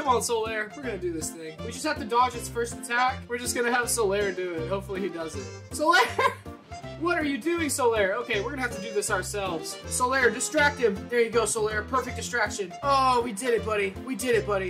Come on, Solaire. We're gonna do this thing. We just have to dodge its first attack. We're just gonna have Solaire do it. Hopefully he does it. Solaire! What are you doing, Solaire? Okay, we're gonna have to do this ourselves. Solaire, distract him. There you go, Solaire. Perfect distraction. Oh, we did it, buddy. We did it, buddy.